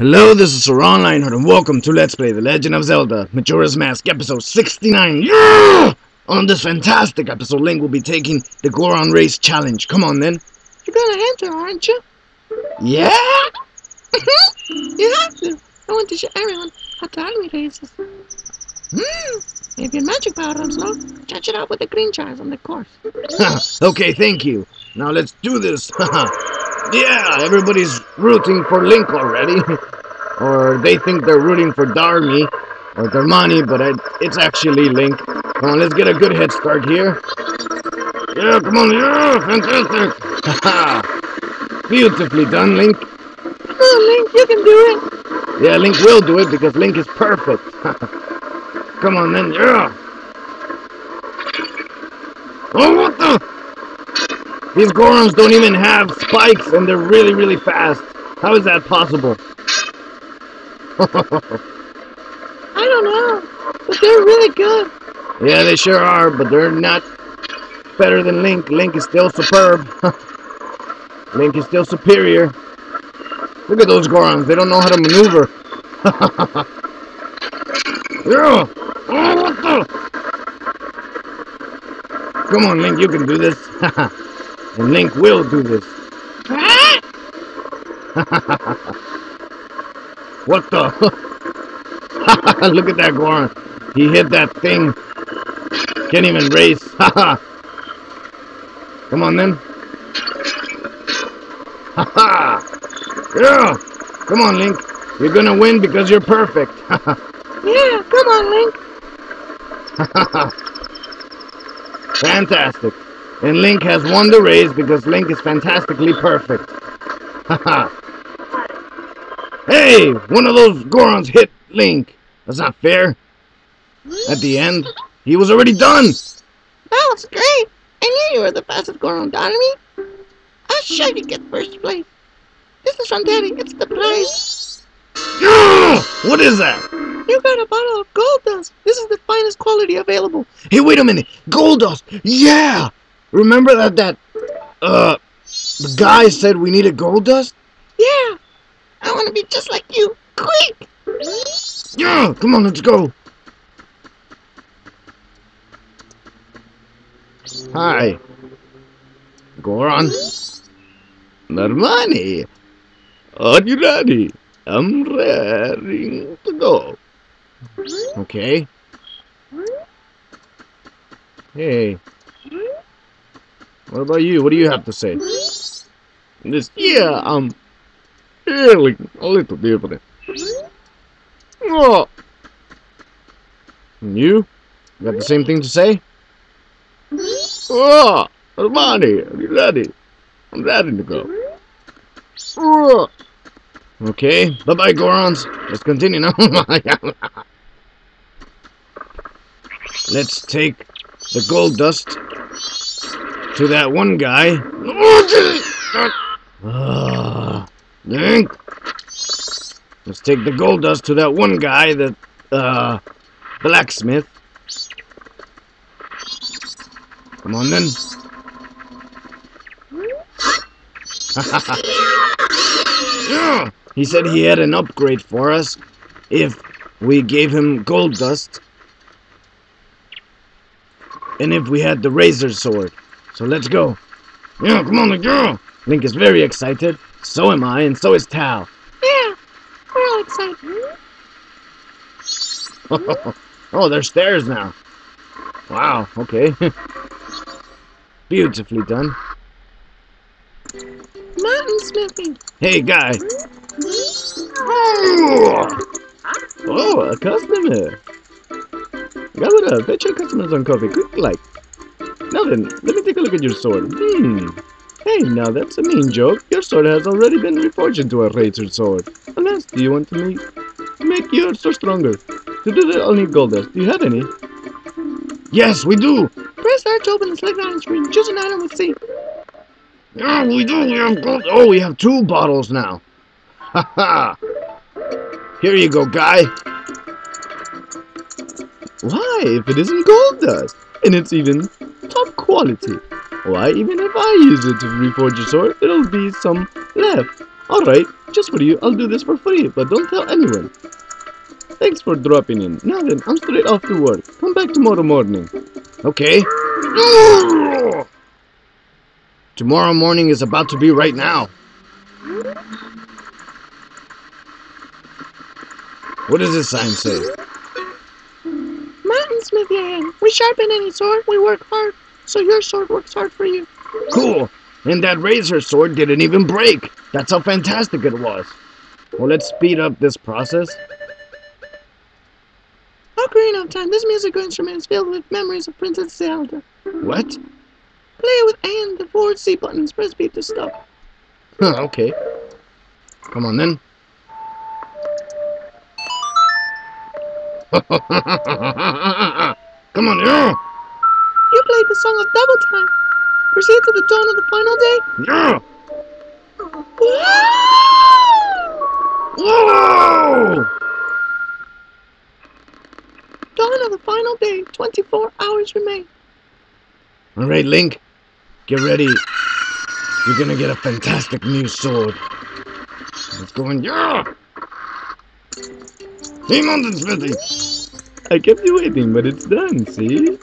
Hello, this is Saran Lionheart, and welcome to Let's Play The Legend of Zelda Majora's Mask, episode 69. Yeah! On this fantastic episode, Link will be taking the Goron Race Challenge. Come on, then. You're gonna enter, aren't you? Yeah? You have to. I want to show everyone how to army races. If your magic power runs low, catch it out with the green jars on the course. Okay, thank you. Now let's do this. Yeah, everybody's rooting for Link already. Or they think they're rooting for Darmy or Darmani, but it's actually Link. Come on, let's get a good head start here. Yeah, come on, yeah, fantastic. Beautifully done, Link. Come on, Link, you can do it. Yeah, Link will do it because Link is perfect. Come on then, yeah. Oh, what the? These Gorons don't even have spikes and they're really, really fast. How is that possible? I don't know, but they're really good. Yeah, they sure are, but they're not better than Link. Link is still superb. Link is still superior. Look at those Gorons. They don't know how to maneuver. Yeah. Oh, what the? Come on, Link, you can do this. And Link will do this. What the? Look at that Goron. He hit that thing. Can't even race. Come on then. Yeah. Come on, Link. You're gonna win because you're perfect. Yeah, come on, Link. Fantastic. And Link has won the race because Link is fantastically perfect. Hey, one of those Gorons hit Link. That's not fair. At the end, he was already done. That was great. I knew you were the fastest Goron, Darmy. I'll show you get first place. This is from Daddy. It's the prize. Yeah! What is that? You got a bottle of gold dust. This is the finest quality available. Hey, wait a minute. Gold dust. Yeah. Remember that the guy said we needed gold dust? Yeah. I want to be just like you. Quick. Yeah. Come on, let's go. Hi. Goron. Darmani. Are you ready? I'm ready to go. Okay. Hey. What about you? What do you have to say? Yeah, I'm feeling a little different. Oh. And you? Got the same thing to say? Oh, Armani, are you ready? I'm ready to go. Oh. Okay, bye-bye, Gorons. Let's continue now. Let's take the gold dust to that one guy. Link. Let's take the gold dust to that one guy, that blacksmith. Come on then. Yeah. He said he had an upgrade for us if we gave him gold dust and if we had the razor sword. So let's go. Yeah, come on, the girl. Link is very excited. So am I, and so is Tal. Yeah, we're all excited. Oh, there's stairs now. Wow, okay. Beautifully done. Mountain smithing. Hey, guy. Oh, a customer. Gather up, fetch your customers on coffee, quick like. Now then, let me take a look at your sword. Hey, now that's a mean joke. Your sword has already been reforged into a razor sword. Unless, do you want to make your sword stronger? To do that, I'll need gold dust. Do you have any? Yes, we do. Press R to open the select item screen. Choose an item with C. Yeah, we do. We have gold. Oh, we have 2 bottles now. Haha. Here you go, guy. Why, if it isn't gold dust, and it's even top quality, why, even if I use it to reforge your sword, there'll be some left. Alright, Just for you, I'll do this for free, but don't tell anyone. Thanks for dropping in. Now then, I'm straight off to work. Come back tomorrow morning. Okay. Tomorrow morning is about to be right now. What does this sign say? Mountain Yan. We sharpen any sword, we work hard, so your sword works hard for you. Cool. And that razor sword didn't even break. That's how fantastic it was. Well, let's speed up this process. Ocarina of Time, this musical instrument is filled with memories of Princess Zelda. What? Play with A and the forward C buttons, press B to stop. Okay. Come on then. Come on, yeah! You played the song of Double Time. Proceed to the dawn of the final day. Yeah! Whoa! Whoa! Dawn of the final day. 24 hours remain. Alright, Link. Get ready. You're gonna get a fantastic new sword. It's going, yeah! Hey, Mountain Smithy! I kept you waiting, but it's done, see?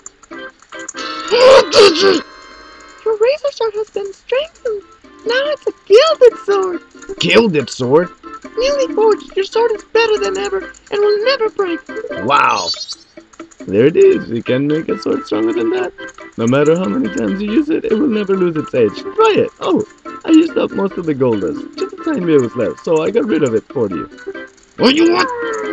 Your razor sword has been strengthened. Now it's a gilded sword. Gilded sword? Newly forged, your sword is better than ever and will never break. Wow! There it is. You can make a sword stronger than that. No matter how many times you use it, it will never lose its edge. Try it. Oh, I used up most of the gold dust. Just a tiny bit was left, so I got rid of it for you. Oh, you what?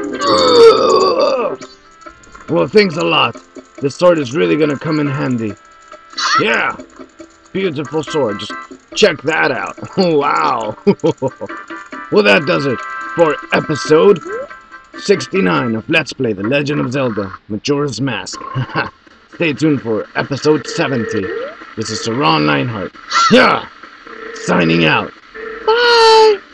Well, thanks a lot. This sword is really gonna come in handy. Yeah! Beautiful sword. Just check that out. Wow! Well, that does it for episode 69 of Let's Play The Legend of Zelda Majora's Mask. Stay tuned for episode 70. This is Saron Lionheart. Yeah! Signing out. Bye!